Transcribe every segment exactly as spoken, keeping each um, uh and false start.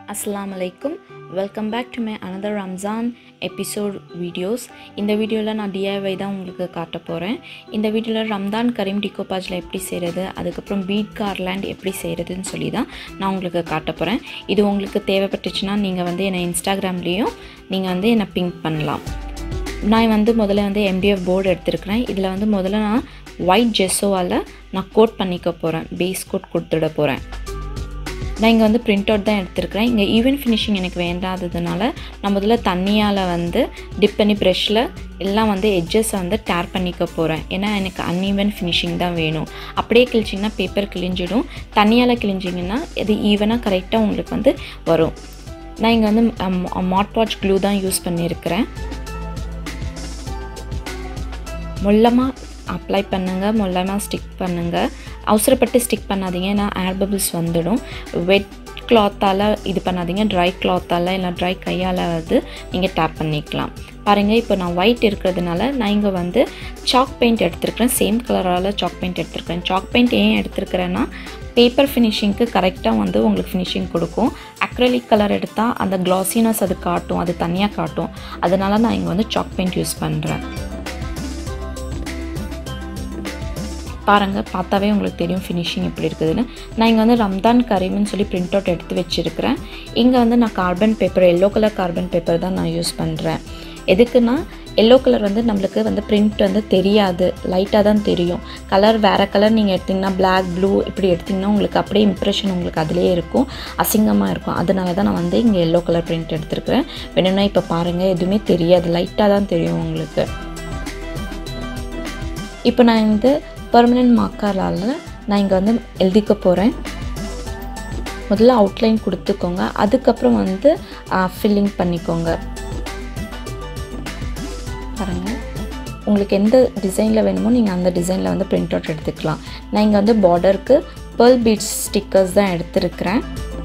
Assalamu alaikum. Welcome back to my another Ramadan episode videos. இந்த வீடியோல நான் D I Y தான் உங்களுக்கு காட்ட போறேன். இந்த வீடியோல ரம்தான் கரீம் டிகோபாஜ்ல எப்படி செய்யறது, அதுக்கு அப்புறம் பீட் கார்லாண்ட் எப்படி செய்யறதுன்னு சொல்லி தான் நான் உங்களுக்கு காட்ட போறேன். இது உங்களுக்கு தேவைப்பட்டுச்சுனா நீங்க வந்து என்ன Instagramலயும் நீங்க வந்து என்ன பிங் பண்ணலாம். நான் வந்து முதல்ல வந்து M D F போர்டு எடுத்துக்கிறேன். இதுல வந்து முதல்ல நான் white gessoவால நான் கோட் பண்ணிக்க போறேன். பேஸ் கோட் கொடுத்துட போறேன். நான் இங்க வந்து பிரிண்ட் அவுட் தான் எடுத்துக்கிறேன். இங்க ஈவன் ஃபினிஷிங் எனக்கு வேண்டாததுனால நான் முதல்ல தண்ணியால வந்து டிப் பண்ணி பிரஷ்ல எல்லாம் வந்து எட்ஜஸ் வந்து டேர் பண்ணிக்க போறேன். ஏன்னா எனக்கு அன்ஈவன் ஃபினிஷிங் தான் வேணும். அப்படியே கிழிச்சிங்கன்னா பேப்பர் கிழிஞ்சிடும். தண்ணியால கிழிஞ்சிங்கன்னா இது ஈவனா கரெக்ட்டா உங்களுக்கு வந்து வரும். நான் இங்க வந்து மாட் பாட்ச் க்ளூ தான் யூஸ் பண்ணியிருக்கிறேன். மொல்லமா அப்ளை பண்ணுங்க, மொல்லமா ஸ்டிக் பண்ணுங்க. அவசரப்பட்டு ஸ்டிக் பண்ணாதீங்க, ஏன்னா ஏர் பபிள்ஸ் வந்துடும். வெட் கிளாத்தால் இது பண்ணாதீங்க, ட்ரை கிளாத்தால் இல்லை ட்ரை கையால் வந்து நீங்கள் டேப் பண்ணிக்கலாம். பாருங்கள், இப்போ நான் ஒயிட் இருக்கிறதுனால நான் இங்கே வந்து சாக் பெயிண்ட் எடுத்துருக்கிறேன். சேம் கலரால் சாக் பெயிண்ட் எடுத்துருக்கிறேன். சாக் பெயிண்ட் ஏன் எடுத்துருக்கிறேன்னா பேப்பர் ஃபினிஷிங்க்கு கரெக்டாக வந்து உங்களுக்கு ஃபினிஷிங் கொடுக்கும். அக்ரலிக் கலர் எடுத்தால் அந்த க்ளாஸினஸ் அது காட்டும், அது தனியாக காட்டும். அதனால் நான் இங்கே வந்து சாக் பெயிண்ட் யூஸ் பண்ணுறேன். பாருங்கள், பார்த்தாவே உங்களுக்கு தெரியும் ஃபினிஷிங் எப்படி இருக்குதுன்னு. நான் இங்கே வந்து ரம்தான் கரீம்னு சொல்லி பிரிண்ட் அவுட் எடுத்து வச்சுருக்கிறேன். இங்கே வந்து நான் carbon paper, yellow colour carbon paper தான் நான் யூஸ் பண்ணுறேன். எதுக்குன்னா எல்லோ கலர் வந்து நம்மளுக்கு வந்து பிரிண்ட் வந்து தெரியாது, லைட்டாக தான் தெரியும். கலர் வேறு கலர் நீங்கள் எடுத்திங்கன்னா பிளாக் ப்ளூ இப்படி எடுத்திங்கன்னா உங்களுக்கு அப்படியே இம்ப்ரெஷன் உங்களுக்கு அதிலே இருக்கும், அசிங்கமாக இருக்கும். அதனால தான் நான் வந்து இங்கே எல்லோ கலர் பிரிண்ட் எடுத்துருக்கிறேன். வேணும்னா இப்போ பாருங்கள், எதுவுமே தெரியாது, லைட்டாக தான் தெரியும் உங்களுக்கு. இப்போ நான் வந்து பெர்மனன்ட் மார்க்கரால் நான் இங்கே வந்து எழுதிக்க போகிறேன். முதல்ல அவுட்லைன் கொடுத்துக்கோங்க, அதுக்கப்புறம் வந்து ஃபில்லிங் பண்ணிக்கோங்க. பாருங்கள், உங்களுக்கு எந்த டிசைனில் வேணுமோ நீங்கள் அந்த டிசைனில் வந்து பிரிண்ட் அவுட் எடுத்துக்கலாம். நான் இங்கே வந்து பார்டருக்கு பேர்ல் பீட்ஸ் ஸ்டிக்கர்ஸ் தான் எடுத்துருக்கிறேன்.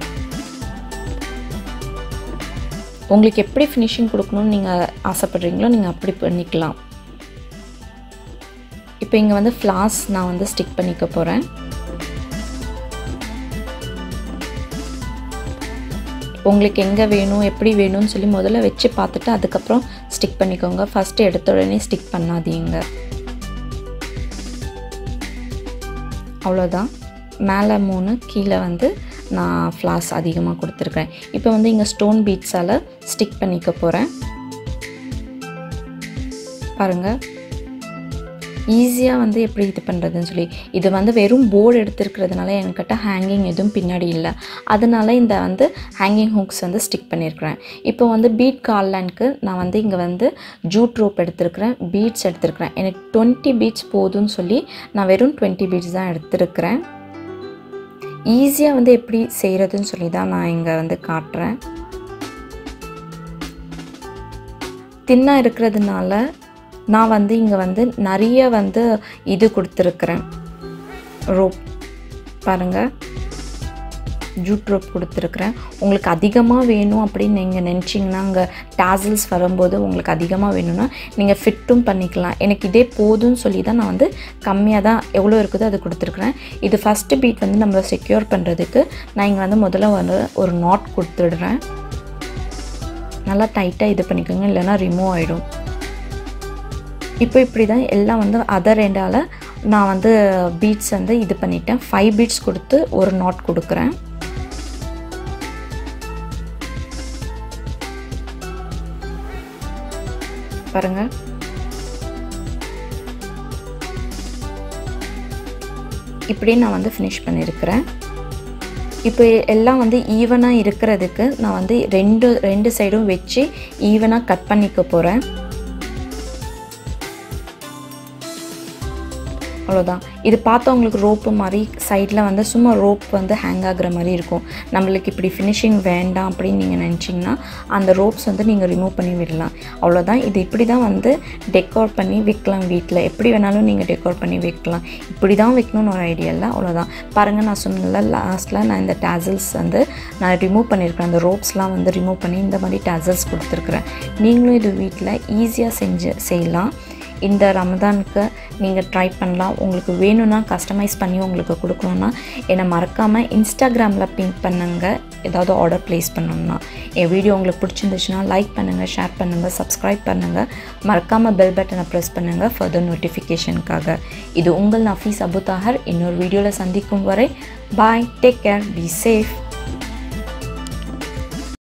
உங்களுக்கு எப்படி ஃபினிஷிங் கொடுக்கணும்னு நீங்கள் ஆசைப்படுறீங்களோ நீங்கள் அப்படி பண்ணிக்கலாம். இப்போ இங்கே வந்து ஃப்ளார்ஸ் நான் வந்து ஸ்டிக் பண்ணிக்க போகிறேன். உங்களுக்கு எங்கே வேணும் எப்படி வேணும்னு சொல்லி முதல்ல வச்சு பார்த்துட்டு அதுக்கப்புறம் ஸ்டிக் பண்ணிக்கோங்க. ஃபஸ்ட்டு எடுத்த உடனே ஸ்டிக் பண்ணாதீங்க. அவ்வளோதான். மேலே மூணு, கீழே வந்து நான் ஃப்ளார்ஸ் அதிகமாக கொடுத்துருக்கேன். இப்போ வந்து இங்கே ஸ்டோன் பீட்ஸால் ஸ்டிக் பண்ணிக்க போகிறேன். பாருங்கள், ஈஸியாக வந்து எப்படி இது பண்ணுறதுன்னு சொல்லி. இது வந்து வெறும் போர்டு எடுத்துருக்கிறதுனால என்கிட்ட ஹேங்கிங் எதுவும் பின்னாடி இல்லை, அதனால இந்த வந்து ஹேங்கிங் ஹூக்ஸ் வந்து ஸ்டிக் பண்ணியிருக்கிறேன். இப்போ வந்து பீட் கார்லாண்டுக்கு நான் வந்து இங்கே வந்து ஜூட் ரோப் எடுத்துருக்கிறேன், பீட்ஸ் எடுத்துருக்கிறேன். எனக்கு டுவெண்ட்டி பீட்ஸ் போதும்னு சொல்லி நான் வெறும் டுவெண்ட்டி பீட்ஸ் தான் எடுத்துருக்கிறேன். ஈஸியாக வந்து எப்படி செய்கிறதுன்னு சொல்லி தான் நான் இங்கே வந்து காட்டுறேன். தின்னாக இருக்கிறதுனால நான் வந்து இங்கே வந்து நிறைய வந்து இது கொடுத்துருக்குறேன், ரோப். பாருங்கள், ஜூட் ரோப் கொடுத்துருக்குறேன். உங்களுக்கு அதிகமாக வேணும் அப்படின்னு நீங்கள் நினச்சிங்கன்னா அங்கே டாசல்ஸ் வரும்போது உங்களுக்கு அதிகமாக வேணும்னா நீங்கள் ஃபிட்டும் பண்ணிக்கலாம். எனக்கு இதே போதும்னு சொல்லி தான் நான் வந்து கம்மியாக தான் எவ்வளோ இருக்குதோ அது கொடுத்துருக்குறேன். இது ஃபஸ்ட்டு பீட் வந்து நம்மளை செக்யூர் பண்ணுறதுக்கு நான் இங்கே வந்து முதல்ல வந்து ஒரு நாட் கொடுத்துடுறேன். நல்லா டைட்டாக இது பண்ணிக்கோங்க, இல்லைன்னா ரிமூவ் ஆகிடும். இப்போ இப்படி தான் எல்லாம் வந்து அதர் எண்டால் நான் வந்து பீட்ஸ் வந்து இது பண்ணிட்டேன். ஃபைவ் பீட்ஸ் கொடுத்து ஒரு நாட் கொடுக்குறேன். பாருங்கள், இப்படியே நான் வந்து ஃபினிஷ் பண்ணியிருக்கிறேன். இப்போ எல்லாம் வந்து ஈவனாக இருக்கிறதுக்கு நான் வந்து ரெண்டு ரெண்டு சைடும் வச்சு ஈவனாக கட் பண்ணிக்க போகிறேன். அவ்வளோதான். இது பார்த்தா உங்களுக்கு ரோப்பு மாதிரி சைடில் வந்து சும்மா ரோப் வந்து ஹேங் ஆகுற மாதிரி இருக்கும். நம்மளுக்கு இப்படி ஃபினிஷிங் வேண்டாம் அப்படின்னு நீங்கள் நினச்சிங்கன்னா அந்த ரோப்ஸ் வந்து நீங்கள் ரிமூவ் பண்ணி விடலாம். அவ்வளோதான். இது இப்படி தான் வந்து டெக்கோர் பண்ணி வைக்கலாம். வீட்டில் எப்படி வேணாலும் நீங்கள் டெக்கோர் பண்ணி வைக்கலாம். இப்படி தான் வைக்கணும்னு ஒரு ஐடியா இல்லை. அவ்வளோதான். பாருங்கள், நான் சொன்னல லாஸ்ட்டில் நான் இந்த டாசல்ஸ் வந்து நான் ரிமூவ் பண்ணியிருக்கிறேன். அந்த ரோப்ஸ்லாம் வந்து ரிமூவ் பண்ணி இந்த மாதிரி டாசல்ஸ் கொடுத்துருக்குறேன். நீங்களும் இது வீட்டில் ஈஸியாக செஞ்சு செய்யலாம். இந்த ரமதானுக்கு நீங்கள் ட்ரை பண்ணலாம். உங்களுக்கு வேணும்னா கஸ்டமைஸ் பண்ணி உங்களுக்கு கொடுக்கணுன்னா என்னை மறக்காமல் இன்ஸ்டாகிராமில் பிங்க் பண்ணுங்க. ஏதாவது ஆர்டர் ப்ளேஸ் பண்ணணும்னா என் வீடியோ உங்களுக்கு பிடிச்சிருந்துச்சுன்னா லைக் பண்ணுங்கள், ஷேர் பண்ணுங்கள், சப்ஸ்கிரைப் பண்ணுங்கள். மறக்காமல் பெல் பட்டனை ப்ரெஸ் பண்ணுங்கள் ஃபர்தர் நோட்டிஃபிகேஷனுக்காக. இது உங்கள் நஃபீஸ் அபுதாகர். இன்னொரு வீடியோவில் சந்திக்கும் வரை bye, take care, be safe.